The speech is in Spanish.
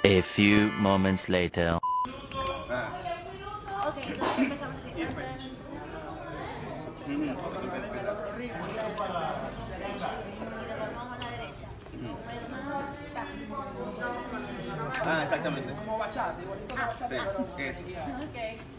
A few moments later. Ok, entonces empezamos así. Y después vamos a la derecha. Ah, exactamente. Como bachata, igualito que bachata, Sí, pero... eso. Ok.